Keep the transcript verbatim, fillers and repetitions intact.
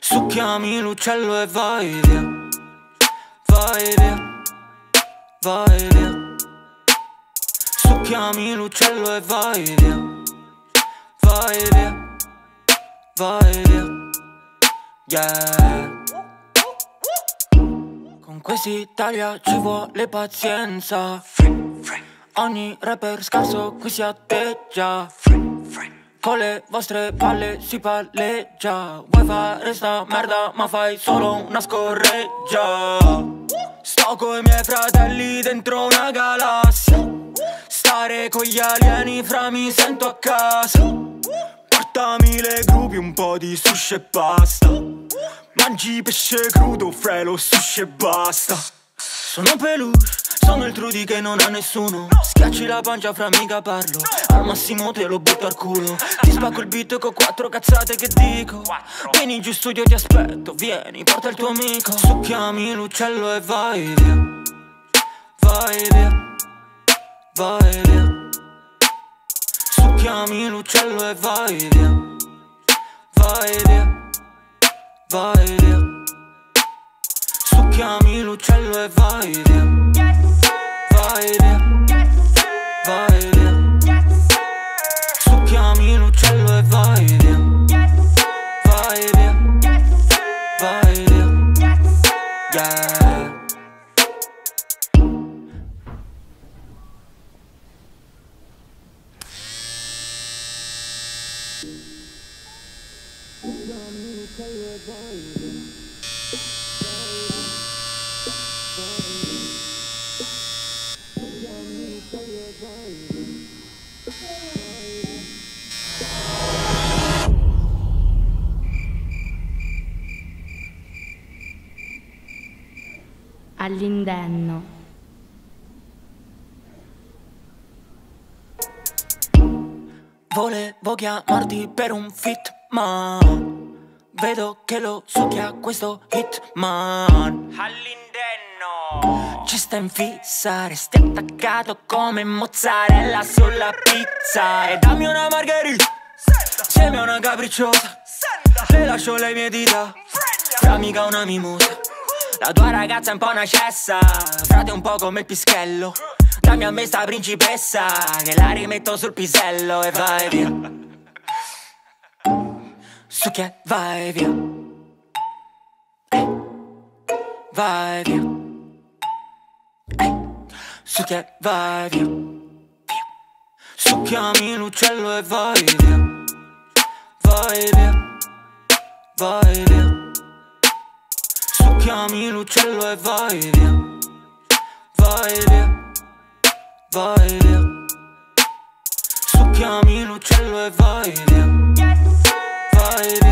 Succhiami l'uccello e vai via, vai via, vai via. Succhiami l'uccello e vai via, vai via, vai via, yeah. Con quest'Italia ci vuole pazienza. Ogni rapper scarso qui si atteggia. Con le vostre palle si palleggia. Vuoi fare sta merda ma fai solo una scorreggia. Sto coi miei fratelli dentro una galassia. Stare con gli alieni fra mi sento a casa. Portami le grupi, un po' di sushi e pasta. Mangi pesce crudo, frelo, sushi e basta. Sono peluche, sono il Trudy che non ha nessuno. Schiacci la pancia fra mica parlo. Al massimo te lo butto al culo. Ti spacco il beat con quattro cazzate che dico. Vieni giù studio ti aspetto, vieni, porta il tuo amico. Succhiami l'uccello e vai via, vai via, vai via. Succhiami l'uccello e vai via, vai via, vai via. Succhiami l'uccello e vai via, vai via, vai via. Succhiami l'uccello e vai via, vai via, vai via, yeah. Succhiami l'uccello e vai via. All'indenno. Volevo chiamarti per un fit, ma vedo che lo succhia questo hitman. All'indenno ci sta in fissa, resti attaccato come mozzarella sulla pizza. E dammi una margherita, sembra una capricciosa. Le lascio le mie dita, fra mica una mimosa. La tua ragazza è un po' una cessa, frate un po' come il pischello. Dammi a me sta principessa, che la rimetto sul pisello e vai via. Su che vai via, eh, vai via, eh, su che vai via, via. Succhiami l'uccello e vai via, vai via, vai via. Succhiami l'uccello e vai via, vai via, vai via. Succhiami l'uccello e vai via, vai via.